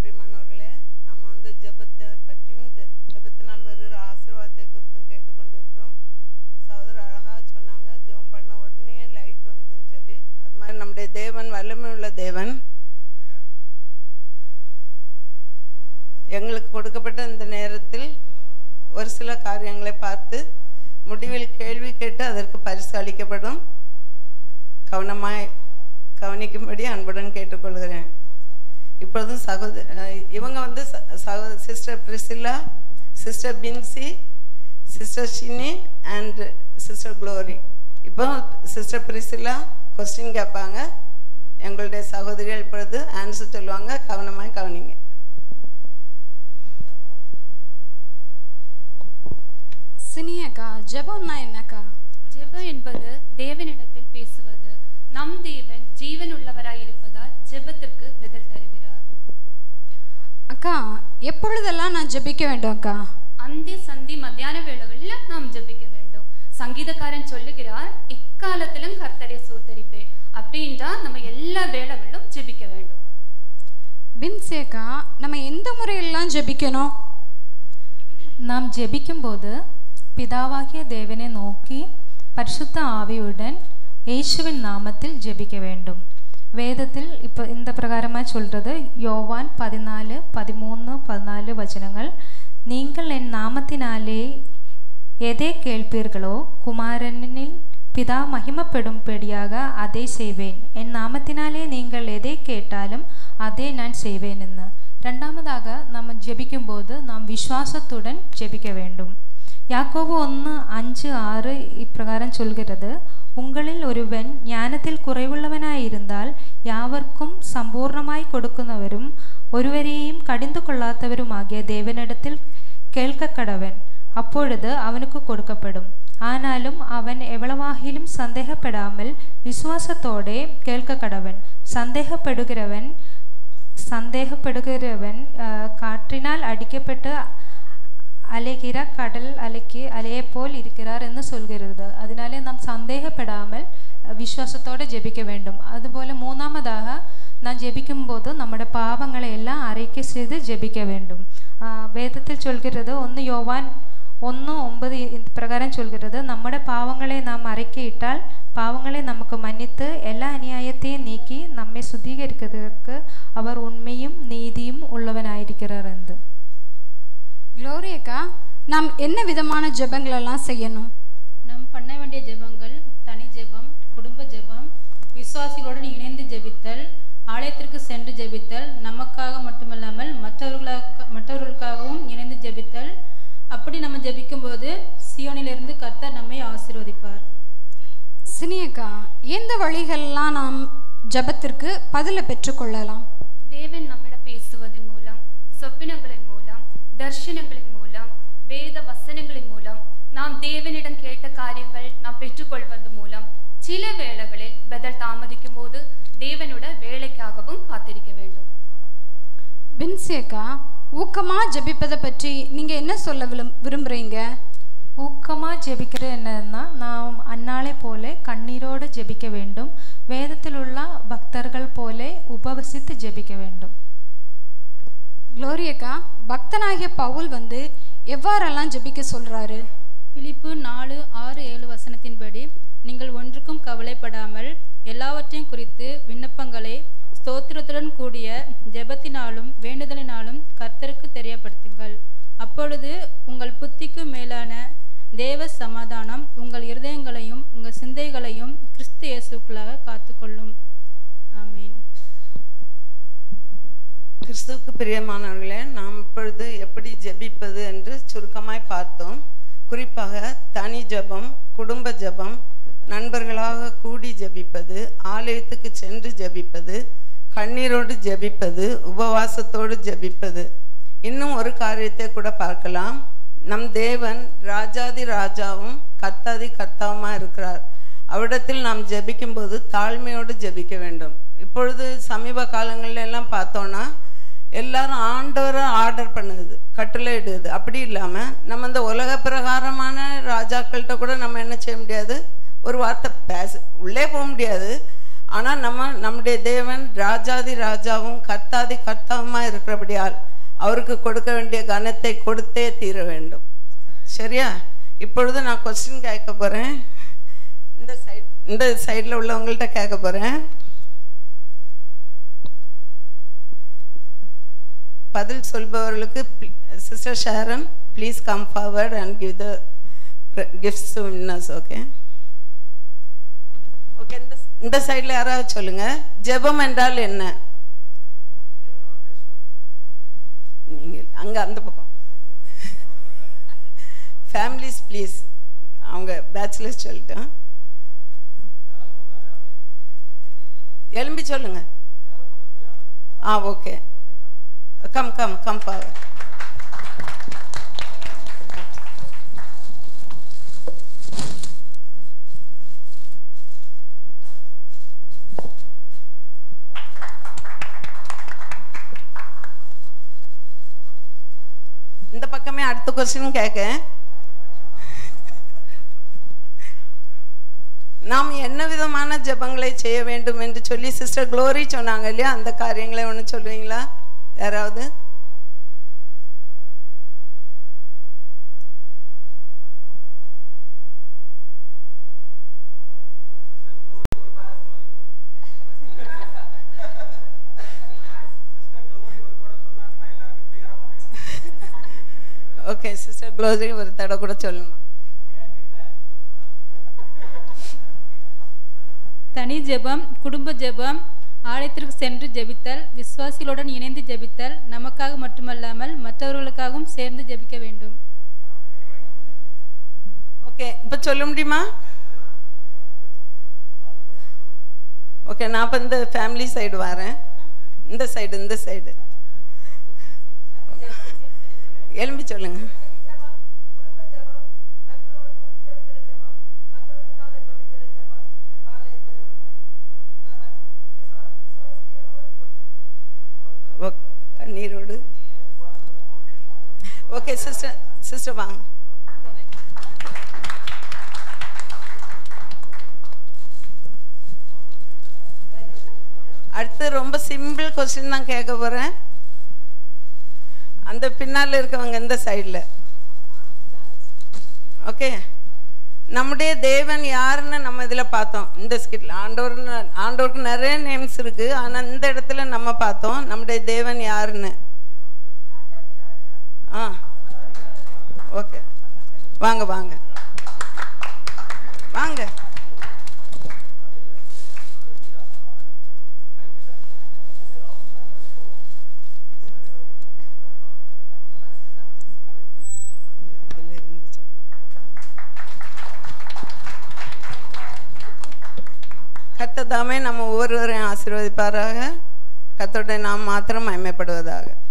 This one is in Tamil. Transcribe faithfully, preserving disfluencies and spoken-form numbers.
பிரியமானவர்களே, நம்ம வந்து ஜெபத்தை பற்றியும் ஜெபத்தினால் வருகிற ஆசீர்வாதத்தை குறித்தும் கேட்டுக்கொண்டிருக்கிறோம். சகோதரர் அழகாக சொன்னாங்க, ஜெபம் பண்ண உடனே லைட் வந்துன்னு சொல்லி. அது மாதிரி நம்முடைய தேவன் வல்லமை உள்ள தேவன். எங்களுக்கு கொடுக்கப்பட்ட இந்த நேரத்தில் ஒரு சில காரியங்களை பார்த்து முடிவில் கேள்வி கேட்டு அதற்கு பரிசு அளிக்கப்படும். கவனமாய் கவனிக்கும்படி அன்புடன் கேட்டுக்கொள்கிறேன். இப்பொழுதும் சகோதர இவங்க வந்து சகோ sister Priscilla, sister Binci, sister Shini and sister Glory. இப்போ சிஸ்டர் பிரிசில்லா கொஸ்டின் கேட்பாங்க. எங்களுடைய சகோதரிகள் இப்பொழுது ஆன்சர் சொல்லுவாங்க. கவனமாக கவனிங்க. சினியக்கா, ஜெபம்னா என்னக்கா? ஜெபம் என்பது தேவனிடத்தில் பேசுவது. நம் தேவன் ஜீவன் உள்ளவராய் இருப்பதால் ஜெபத்திற்கு பதில் தருகிறார். அக்கா, எப்பொழுதெல்லாம் நான் ஜெபிக்க வேண்டும் அக்கா? அந்தி சந்தி மத்தியான வேளைகளில் நாம் ஜெபிக்க வேண்டும். சங்கீதக்காரன் சொல்லுகிறார், எக்காலத்திலும் கர்த்தரை சோத்தரிப்பேன் அப்படின்றா நம்ம எல்லா வேளைகளிலும் ஜெபிக்க வேண்டும். பின்சேக்கா, நம்ம எந்த முறையெல்லாம் ஜெபிக்கணும்? நாம் ஜெபிக்கும் போது பிதாவாகிய தேவனை நோக்கி பரிசுத்த ஆவியுடன் இயேசுவின் நாமத்தில் ஜெபிக்க வேண்டும். வேதத்தில் இப்போ இந்த பிரகாரமாக சொல்கிறது, யோவான் பதினாலு பதிமூணு பதினாலு வசனங்கள், நீங்கள் என் நாமத்தினாலே எதை கேட்பீர்களோ குமாரனில் பிதா மகிமைப்படும்படியாக அதை செய்வேன். என் நாமத்தினாலே நீங்கள் எதை கேட்டாலும் அதை நான் செய்வேன் என்று. ரெண்டாவதாக நம்ம ஜெபிக்கும்போது நாம் விசுவாசத்துடன் ஜெபிக்க வேண்டும். யாக்கோபு ஒன்று அஞ்சு ஆறு இப்பிரகாரம் சொல்கிறது, உங்களில் ஒருவன் ஞானத்தில் குறைவுள்ளவனாயிருந்தால் யாவர்க்கும் சம்பூர்ணமாய் கொடுക്കുന്നவரும் ஒருவரையும் கடிந்து கொள்ளாதவருமாகிய தேவனிடத்தில் கேட்க கடவன், அப்பொழுது அவனுக்கு கொடுக்கப்படும். ஆனாலும் அவன் எவ்வளவாகிலும் சந்தேகப்படாமல் விசுவாசத்தோடே கேட்க கடவன். சந்தேகப்படுகிறவன் சந்தேகப்படுகிறவன் காற்றினால் அடிக்கப்பட்டு அலைகிற கடல் அலைக்கு அலையை போல் இருக்கிறார் என்று சொல்கிறது. அதனாலே நாம் சந்தேகப்படாமல் விசுவாசத்தோடு ஜெபிக்க வேண்டும். அதுபோல் மூணாவதாக நான் ஜெபிக்கும் போது நம்முடைய பாவங்களை எல்லாம் அறிக்கை செய்து ஜெபிக்க வேண்டும். வேதத்தில் சொல்கிறது, ஒன்று யோவான் ஒன்று ஒன்பது இந்த பிரகாரம் சொல்கிறது, நம்முடைய பாவங்களை நாம் அறிக்கையிட்டால் பாவங்களை நமக்கு மன்னித்து எல்லா அநியாயத்தையும் நீக்கி நம்மை சுத்திகரிக்கிறதுக்கு அவர் உண்மையும் நீதியும் உள்ளவனாயிருக்கிறார் என்று. க்ளோரி அக்கா, நாம் என்ன விதமான ஜெபங்களெல்லாம் செய்யணும்? நாம் பண்ண வேண்டிய ஜெபங்கள் தனி ஜெபம், குடும்ப ஜெபம், விசுவாசிகளுடன் இணைந்து ஜெபித்தல், ஆலயத்திற்கு சென்று ஜெபித்தல், நமக்காக மட்டுமல்லாமல் மற்றவர்களாக மற்றவர்களுக்காகவும் இணைந்து ஜெபித்தல். அப்படி நம்ம ஜெபிக்கும்போது சியோனிலிருந்து கர்த்தர் நம்மை ஆசீர்வதிப்பார். சினியக்கா, எந்த வழிகளெல்லாம் நாம் ஜெபத்திற்கு பதிலை பெற்றுக்கொள்ளலாம்? தேவன் நம்மிடம் பேசுவதன் மூலம், சொப்பனங்களின் மூலம், தர்ஷனங்களின் மூலம், வேத வசனங்களின் மூலம், நாம் தேவனிடம் கேட்ட காரியங்கள் நாம் பெற்றுக்கொள்வது மூலம், சில வேளைகளில் பதில் தாமதிக்கும் போது தேவனோட வேலைக்காகவும் காத்திருக்க வேண்டும். பின்சியக்கா, ஊக்கமா ஜெபிப்பதை பற்றி நீங்க என்ன சொல்ல விரும்புறீங்க? ஊக்கமாக ஜெபிக்கிறது என்னன்னா, நாம் அன்னாளை போல கண்ணீரோடு ஜெபிக்க வேண்டும். வேதத்தில் உள்ள பக்தர்கள் போல உபவசித்து ஜெபிக்க வேண்டும். க்ளோரியக்கா, பக்தனாகிய பவுல் வந்து எவ்வாறெல்லாம் ஜெபிக்க சொல்றாரு? பிலிப்பு நாலு ஆறு ஏழு வசனத்தின்படி, நீங்கள் ஒன்றுக்கும் கவலைப்படாமல் எல்லாவற்றையும் குறித்து விண்ணப்பங்களை ஸ்தோத்திரத்துடன் கூடிய ஜெபத்தினாலும் வேண்டுதலினாலும் கர்த்தருக்கு தெரியப்படுத்துங்கள். அப்பொழுது உங்கள் புத்திக்கு மேலான தேவ சமாதானம் உங்கள் இருதயங்களையும் உங்கள் சிந்தைகளையும் கிறிஸ்து இயேசுக்குள்ளாக காத்துக்கொள்ளும். ஆமீன். கிறிஸ்துவுக்கு பிரியமானவர்களே, நாம் இப்பொழுது எப்படி ஜெபிப்பது என்று சுருக்கமாய் பார்த்தோம். குறிப்பாக தனி ஜெபம், குடும்ப ஜெபம், நண்பர்களாக கூடி ஜெபிப்பது, ஆலயத்துக்கு சென்று ஜெபிப்பது, கண்ணீரோடு ஜெபிப்பது, உபவாசத்தோடு ஜெபிப்பது. இன்னும் ஒரு காரியத்தை கூட பார்க்கலாம். நம் தேவன் ராஜாதி ராஜாவும் கர்த்தாதி கர்த்தாவுமாக இருக்கிறார். அவ்விடத்தில் நாம் ஜெபிக்கும்போது தாழ்மையோடு ஜெபிக்க வேண்டும். இப்பொழுது சமீப காலங்களில் எல்லாம் பார்த்தோன்னா எல்லாரும் ஆண்டவரை ஆர்டர் பண்ணுது, கட்டளை இடுது. அப்படி இல்லாமல் நம்ம இந்த உலக பிரகாரமான ராஜாக்கள்கிட்ட கூட நம்ம என்ன செய்ய முடியாது, ஒரு வார்த்தை பேச உள்ளே போக முடியாது. ஆனால் நம்ம நம்முடைய தேவன் ராஜாதி ராஜாவும் கர்த்த கர்த்தாதி கர்த்தாவுமா இருக்கிறபடியால் அவருக்கு கொடுக்க வேண்டிய கனத்தை கொடுத்தே தீர வேண்டும். சரியா? இப்பொழுது நான் கொஸ்டின் கேட்க போகிறேன். இந்த சைட் இந்த சைடில் உள்ளவங்கள்ட்ட கேட்க போகிறேன். பதில் சொல்பவர்களுக்கு sister Sharon please come forward and give the gifts to winners. Okay okay இந்த இந்த சைடில் யாராவது சொல்லுங்கள். ஜெபம் என்றால் என்ன? நீங்கள் அங்கே அந்த பக்கம் ஃபேமிலிஸ் ப்ளீஸ். அவங்க பேச்சுலர்ஸ் சொல்லிட்டேன். எலும்பி சொல்லுங்க. Ah okay come come come forward. இந்த பக்கமே அடுத்த கொஸ்டின் கேட்க, நாம் என்ன விதமான ஜெபங்களை செய்ய வேண்டும் என்று சொல்லி சிஸ்டர் க்ளோரி சொன்னாங்க இல்லையா? அந்த காரியங்களை ஒன்று சொல்லுவீங்களா யாராவது? ஓகே சிஸ்டர் க்ளோரி ஒரு தடவை கூட சொல்லணுமா? தனி ஜெபம், குடும்ப ஜெபம், ஆலயத்திற்கு சென்று ஜெபித்தல், விசுவாசிகளுடன் இணைந்து ஜெபித்தல், நமக்காக மட்டுமல்லாமல் மற்றவர்களுக்காகவும் சேர்ந்து ஜெபிக்க வேண்டும். ஓகே இப்போ சொல்ல முடியுமா? ஓகே நான் இப்போ இந்த ஃபேமிலி சைடு வரேன். இந்த சைடு இந்த சைடு எலும்பி சொல்லுங்க. கண்ணீரோடு. ஓகே சிஸ்டர் சிஸ்டர் வாங்க. அடுத்து ரொம்ப சிம்பிள் கொஸ்டின் தான் கேட்க போகிறேன். அந்த பின்னால் இருக்கவங்க இந்த சைடில். ஓகே நம்முடைய தேவன் யாருன்னு நம்ம இதில் பார்த்தோம். இந்த ஸ்கிட்ல ஆண்டவர் ஆண்டவருக்கு நிறைய நேம்ஸ் இருக்குது. ஆனால் இந்த இடத்துல நம்ம பார்த்தோம் நம்முடைய தேவன் யாருன்னு. ஆ ஓகே வாங்க வாங்க வாங்க. கர்த்தர் தாமே நம்ம ஒவ்வொருவரையும் ஆசீர்வதிப்பாராக. கர்த்தருடைய நாம் மாத்திரம் மகிமைப்படுவதாக.